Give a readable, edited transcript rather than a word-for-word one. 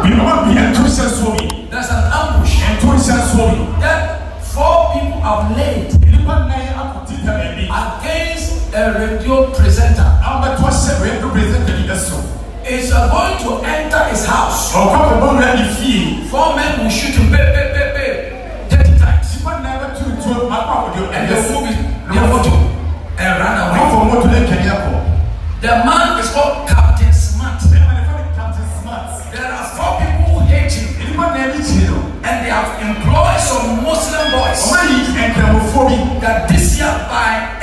There's an ambush that 4 people have laid against a radio presenter. Is going to enter his house. 4 men will shoot him 30 times. And they will move their motor and run away. The man is called Captain Smart. There are 4 people who hate him. And they have employed some Muslim boys that this year by